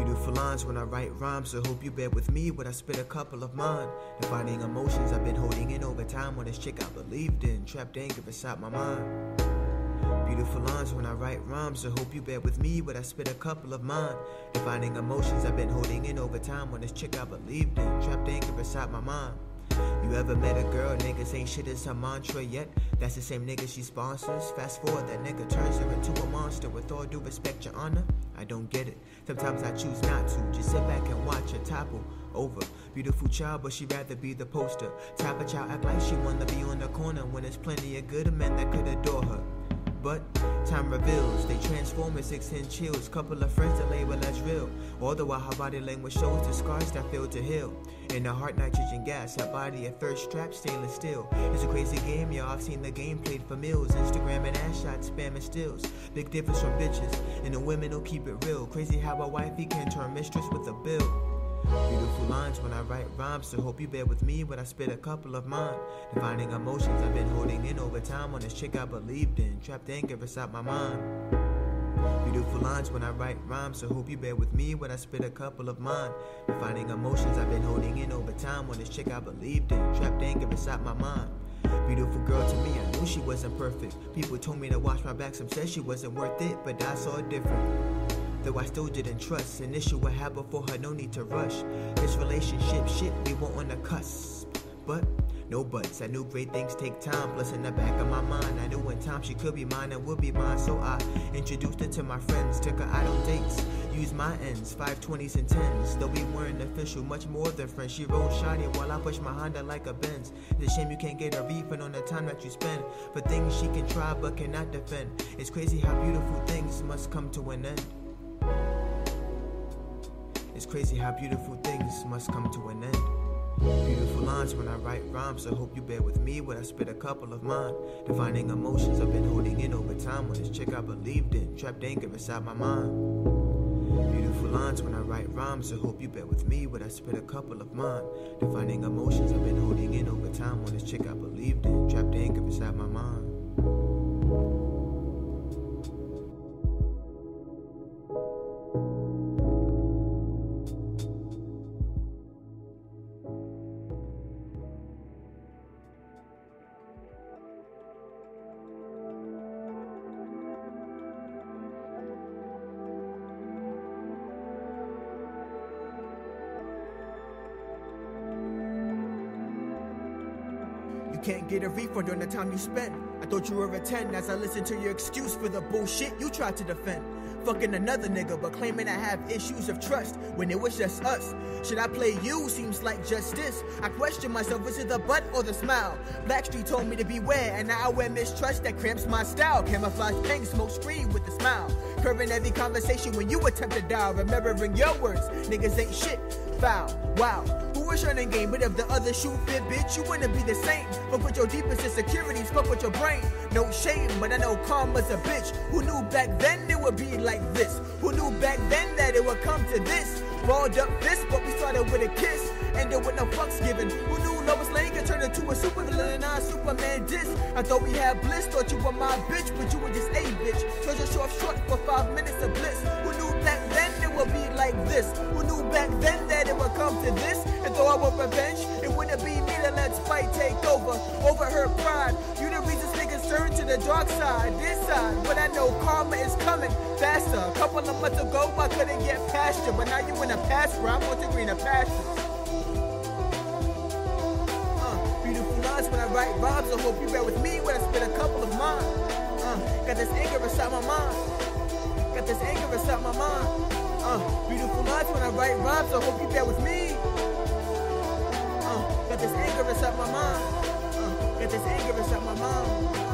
Beautiful lines when I write rhymes, so hope you bear with me when I spit a couple of mine. Defining emotions I've been holding in over time on this chick I believed in, trapped anger inside my mind. Beautiful lines when I write rhymes, so hope you bear with me when I spit a couple of mine. Defining emotions I've been holding in over time on this chick I believed in, trapped anger inside my mind. You ever met a girl, niggas ain't shit as her mantra yet? That's the same nigga she sponsors. Fast forward, that nigga turns her into a monster. With all due respect, your honor, I don't get it. Sometimes I choose not to, just sit back and watch her topple over. Beautiful child, but she'd rather be the poster. Type of child act like she wanna be on the corner when there's plenty of good men that could adore her. But time reveals, they transform in 6-inch chills. Couple of friends that label as real. All the while her body language shows the scars that fail to heal. In her heart nitrogen gas, her body a thirst trap, stainless steel. It's a crazy game, y'all, I've seen the game played for meals. Instagram and ass shots, spamming stills. Big difference from bitches, and the women who keep it real. Crazy how a wifey can turn mistress with a bill. Beautiful lines when I write rhymes, so hope you bear with me when I spit a couple of mine. Defining emotions I've been holding in over time on this chick I believed in, trapped anger inside my mind. Beautiful lines when I write rhymes, so hope you bear with me when I spit a couple of mine. Defining emotions I've been holding in over time on this chick I believed in, trapped anger inside my mind. Beautiful girl to me, I knew she wasn't perfect. People told me to watch my back, some said she wasn't worth it, but I saw it different. Though I still didn't trust, an issue would have before her, no need to rush. This relationship shit, we weren't on the cusp. But, no buts, I knew great things take time. Plus in the back of my mind, I knew in time she could be mine and would be mine. So I introduced her to my friends, took her out on dates. Used my ends, 520s and 10s. Though we weren't official, much more than friends. She rode shoddy while I pushed my Honda like a Benz. It's a shame you can't get a refund on the time that you spend for things she can try but cannot defend. It's crazy how beautiful things must come to an end. It's crazy how beautiful things must come to an end. Beautiful lines when I write rhymes, so hope you bear with me when I spit a couple of mine. Defining emotions I've been holding in over time on this chick I believed in, trapped anger inside my mind. Beautiful lines when I write rhymes, so hope you bear with me when I spit a couple of mine. Defining emotions I've been holding in over time on this chick I believed in, trapped anger inside my mind. Can't get a refund on the time you spent. I thought you were a 10 as I listened to your excuse for the bullshit you tried to defend. Fucking another nigga but claiming I have issues of trust when it was just us. Should I play you? Seems like justice. I question myself, is it the butt or the smile? Blackstreet told me to beware and now I wear mistrust that cramps my style. Camouflage pink, smoke screen with a smile. Curving every conversation when you attempt to dial. Remembering your words, niggas ain't shit. Foul, wow. Who was running game? But if the other shoe fit, bitch, you wouldn't be the same. Fuck with your deepest insecurities, fuck with your brain. No shame, but I know karma's a bitch. Who knew back then it would be like this? Who knew back then that it would come to this? Balled up fist, but we started with a kiss. Ended with no fucks given. Who knew Lois Lane could turn into a super villain and a Superman diss? I thought we had bliss, thought you were my bitch, but you were just a bitch. Cause you show up short for 5 minutes of bliss. Who knew back then it would be like this? Who knew back then that it would come to this? And though I want revenge, it wouldn't be me that lets fight take over her pride. You the reasons niggas turn to the dark side, this side. But I know karma is coming faster. A couple of months ago I couldn't get past you, but now you in a pasture, I'm on to greener pastures. Beautiful lines when I write rhymes, I hope you bear with me when I spit a couple of mine. Got this anger inside my mind. Got this anger inside my mind. Beautiful lines when I write rhymes, I hope you bear with me. Got this anger inside my mind. Got this anger inside my mind.